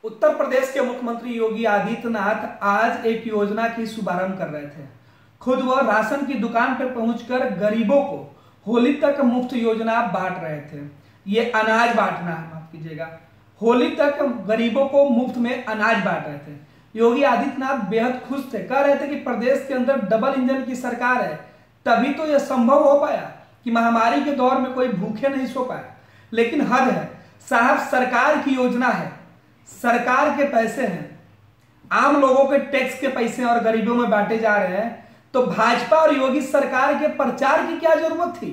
उत्तर प्रदेश के मुख्यमंत्री योगी आदित्यनाथ आज एक योजना की शुभारंभ कर रहे थे। खुद वह राशन की दुकान पर पहुंचकर गरीबों को होली तक मुफ्त योजना बांट रहे थे। ये अनाज बांटना है, माफ कीजिएगा, होली तक गरीबों को मुफ्त में अनाज बांट रहे थे। योगी आदित्यनाथ बेहद खुश थे, कह रहे थे कि प्रदेश के अंदर डबल इंजन की सरकार है, तभी तो यह संभव हो पाया कि महामारी के दौर में कोई भूखे नहीं सो पाया। लेकिन हद है साहब, सरकार की योजना है, सरकार के पैसे हैं, आम लोगों के टैक्स के पैसे और गरीबों में बांटे जा रहे हैं, तो भाजपा और योगी सरकार के प्रचार की क्या जरूरत थी?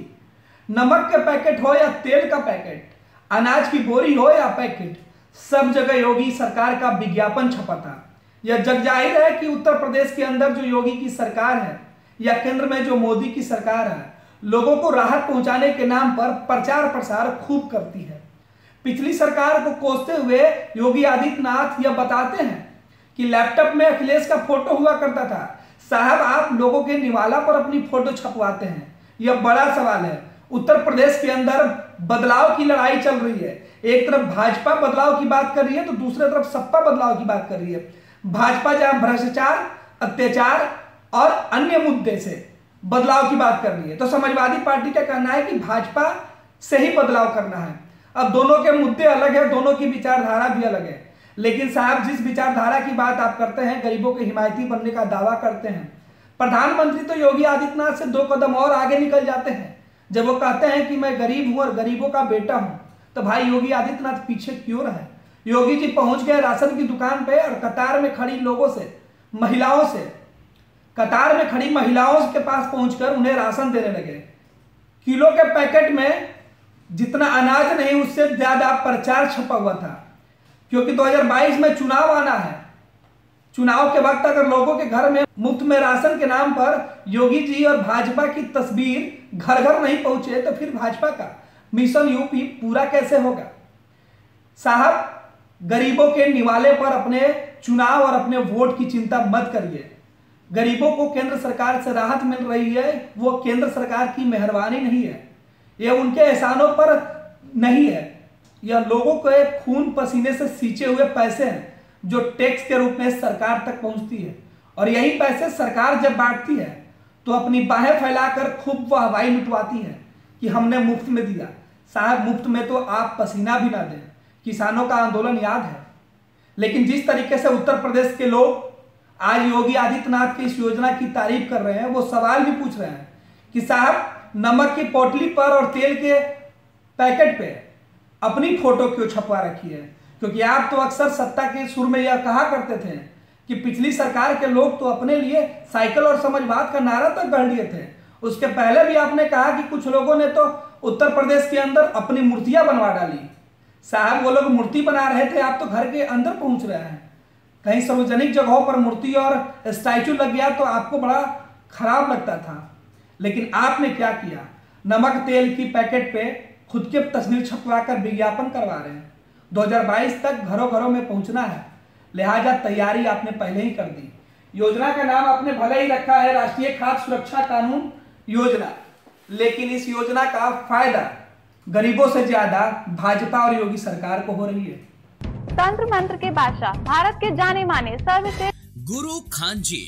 नमक के पैकेट हो या तेल का पैकेट, अनाज की बोरी हो या पैकेट, सब जगह योगी सरकार का विज्ञापन छपा था। यह जग जाहिर है कि उत्तर प्रदेश के अंदर जो योगी की सरकार है या केंद्र में जो मोदी की सरकार है, लोगों को राहत पहुंचाने के नाम पर प्रचार प्रसार खूब करती है। पिछली सरकार को कोसते हुए योगी आदित्यनाथ यह बताते हैं कि लैपटॉप में अखिलेश का फोटो हुआ करता था। साहब, आप लोगों के निवाला पर अपनी फोटो छपवाते हैं, यह बड़ा सवाल है। उत्तर प्रदेश के अंदर बदलाव की लड़ाई चल रही है। एक तरफ भाजपा बदलाव की बात कर रही है तो दूसरी तरफ सपा बदलाव की बात कर रही है। भाजपा जहां भ्रष्टाचार, अत्याचार और अन्य मुद्दे से बदलाव की बात कर रही है, तो समाजवादी पार्टी का कहना है कि भाजपा से ही बदलाव करना है। अब दोनों के मुद्दे अलग है, दोनों की विचारधारा भी अलग है। लेकिन साहब, जिस विचारधारा की बात आप करते हैं, गरीबों के हिमायती बनने का दावा करते हैं, प्रधानमंत्री तो योगी आदित्यनाथ से 2 कदम और आगे निकल जाते हैं। जब वो कहते हैं कि मैं गरीब हूं और गरीबों का बेटा हूं, तो भाई योगी आदित्यनाथ पीछे क्यों रहे? योगी जी पहुंच गए राशन की दुकान पे और कतार में खड़ी लोगों से, महिलाओं से, कतार में खड़ी महिलाओं के पास पहुंचकर उन्हें राशन देने लगे। किलो के पैकेट में जितना अनाज नहीं, उससे ज्यादा प्रचार छपा हुआ था, क्योंकि 2022 में चुनाव आना है। चुनाव के वक्त अगर लोगों के घर में मुफ्त में राशन के नाम पर योगी जी और भाजपा की तस्वीर घर घर नहीं पहुंचे, तो फिर भाजपा का मिशन यूपी पूरा कैसे होगा? साहब, गरीबों के निवाले पर अपने चुनाव और अपने वोट की चिंता मत करिए। गरीबों को केंद्र सरकार से राहत मिल रही है, वो केंद्र सरकार की मेहरबानी नहीं है, यह उनके एहसानों पर नहीं है, यह लोगों के खून पसीने से सींचे हुए पैसे हैं जो टैक्स के रूप में सरकार तक पहुंचती है। और यही पैसे सरकार जब बांटती है तो अपनी बाहें फैलाकर खूब वाहवाही लुटवाती है कि हमने मुफ्त में दिया। साहब, मुफ्त में तो आप पसीना भी ना दें। किसानों का आंदोलन याद है। लेकिन जिस तरीके से उत्तर प्रदेश के लोग आज योगी आदित्यनाथ की इस योजना की तारीफ कर रहे हैं, वो सवाल भी पूछ रहे हैं कि साहब, नमक की पोटली पर और तेल के पैकेट पे अपनी फोटो क्यों छपवा रखी है? क्योंकि आप तो अक्सर सत्ता के सुर में यह कहा करते थे कि पिछली सरकार के लोग तो अपने लिए साइकिल और समाजवाद का नारा तक गढ़ लिए थे। उसके पहले भी आपने कहा कि कुछ लोगों ने तो उत्तर प्रदेश के अंदर अपनी मूर्तियां बनवा डाली। साहब, वो लोग मूर्ति बना रहे थे, आप तो घर के अंदर पहुंच रहे हैं। कहीं सार्वजनिक जगहों पर मूर्ति और स्टैचू लग गया तो आपको बड़ा खराब लगता था। लेकिन आपने क्या किया? नमक तेल की पैकेट पे खुद के तस्वीर छपवाकर विज्ञापन करवा रहे हैं। 2022 तक घरों घरों में पहुंचना है, लिहाजा तैयारी आपने पहले ही कर दी। योजना का नाम आपने भले ही रखा है राष्ट्रीय खाद्य सुरक्षा कानून योजना, लेकिन इस योजना का फायदा गरीबों से ज्यादा भाजपा और योगी सरकार को हो रही है। तंत्र मंत्र के बादशाह, भारत के जाने माने सर्वश्रेष्ठ गुरु खान जी,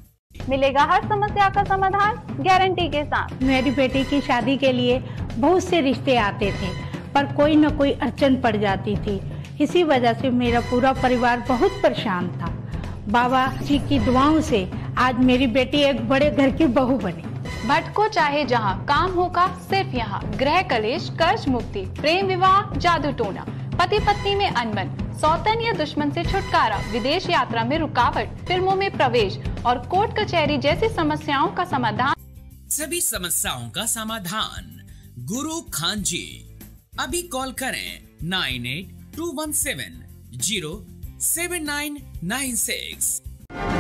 मिलेगा हर समस्या का समाधान गारंटी के साथ। मेरी बेटी की शादी के लिए बहुत से रिश्ते आते थे, पर कोई न कोई अड़चन पड़ जाती थी। इसी वजह से मेरा पूरा परिवार बहुत परेशान था। बाबा जी की दुआओं से आज मेरी बेटी एक बड़े घर की बहू बनी। भटको चाहे जहां, काम होगा सिर्फ यहाँ। गृह कलेश, कर्ज मुक्ति, प्रेम विवाह, जादू टोना, पति पत्नी में अनबन, सौतन या दुश्मन से छुटकारा, विदेश यात्रा में रुकावट, फिल्मों में प्रवेश और कोर्ट कचहरी जैसी समस्याओं का समाधान। सभी समस्याओं का समाधान गुरु खान जी। अभी कॉल करें 9821707996।